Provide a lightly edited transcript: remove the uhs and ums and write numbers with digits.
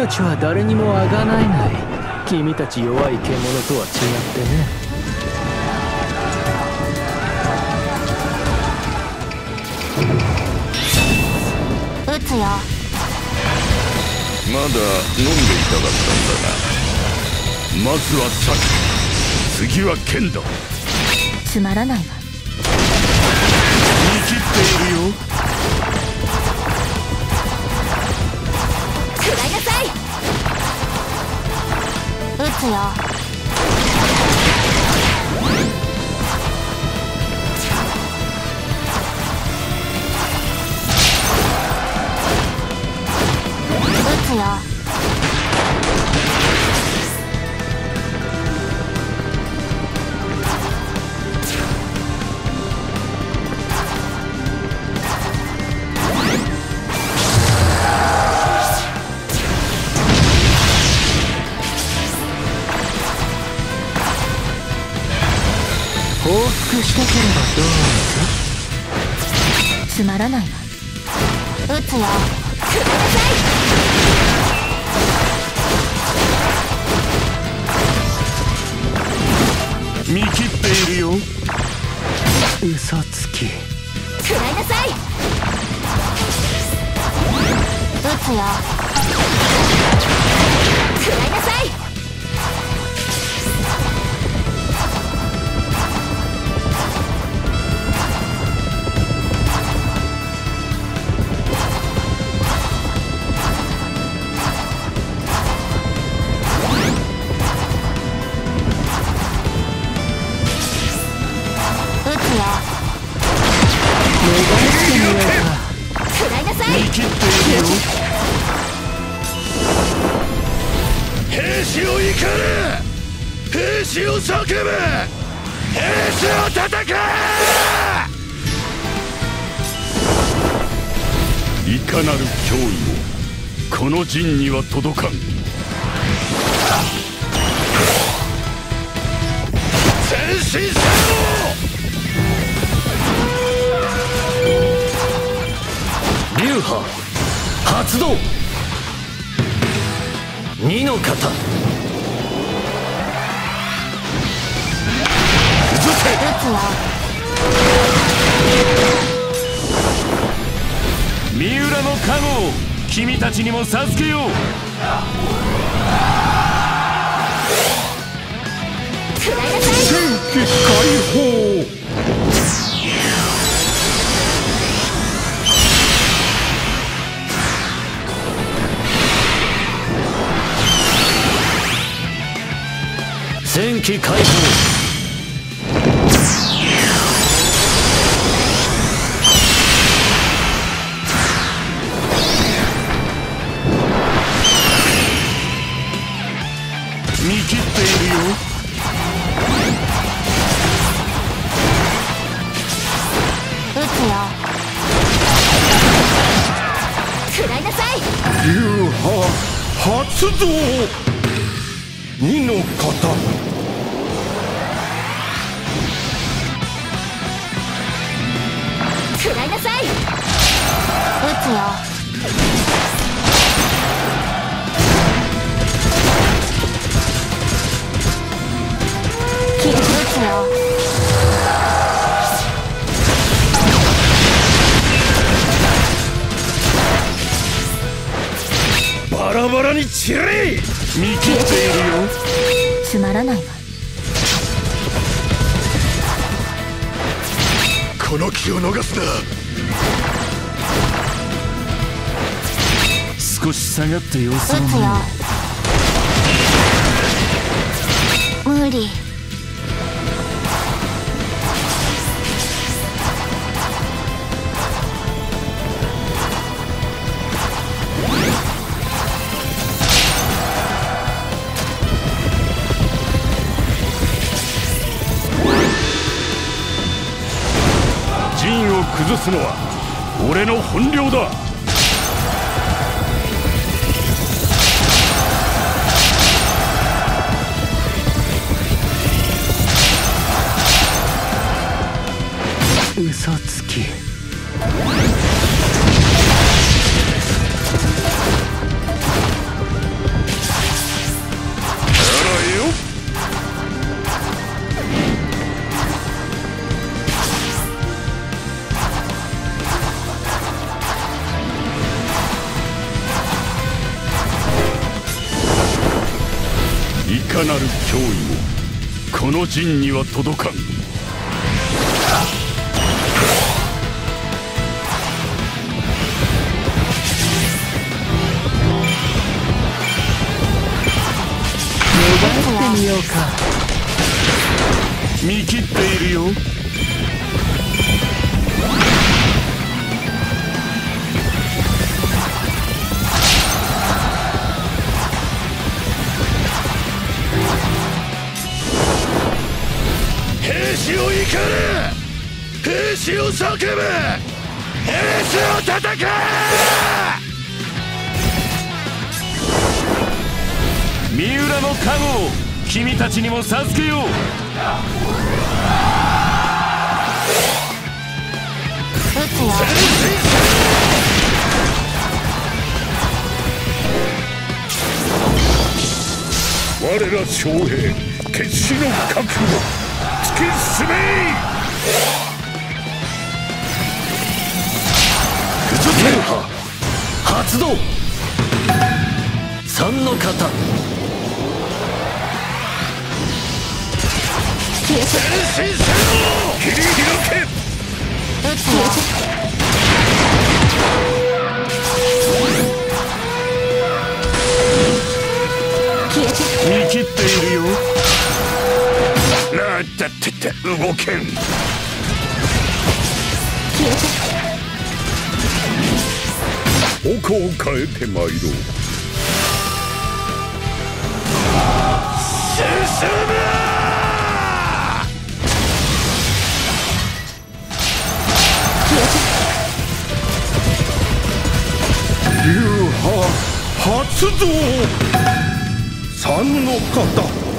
命は誰にもあがないない。君たち弱い獣とは違ってね。 撃つよ。 まだ飲んでいたかったんだが、まずは策、次は剣だ。 つまらないわ。 見切っているよ。 食らいなさい。撃つよ。撃つよ。 報復したければどうぞ。 つまらないわ。撃つよ。食らいなさい。見切っているよ。 嘘つき。 食らいなさい。撃つよ。食らいなさい。 見切っているよ。兵士を怒れ、兵士を叫べ、兵士を叩け。いかなる脅威もこの陣には届かん。前進せよ。 流派発動。二の型。 崩せ。三浦の加護を君たちにも授けよう。戦機解放。 戦機解放。 見切っているよ。 撃つよ。食らいなさい。 流派発動。二の型。 食らいなさい。撃つよ。撃つよ。 バラバラに散れ。見切っているよ。 つまらないわ。 この気を逃すな。少し下がって様子を見よう。無理。 陣を崩すのは俺の本領だ。 嘘つき。 かなる脅威もこの陣には届かん。 ってみようか。 見切っているよ。兵士を怒れ、兵士を叫べ、兵士を戦え。三浦の加護を君たちにも授けよう。 撃つよ。 我ら将兵決死の覚悟、突き進め。駆除剣派発動。三の型。前進せよ。切り開け。 撃つよ。 見切っているよ。なんだって動けん。矛を変えてまいろう。進む。流派発動。三の型。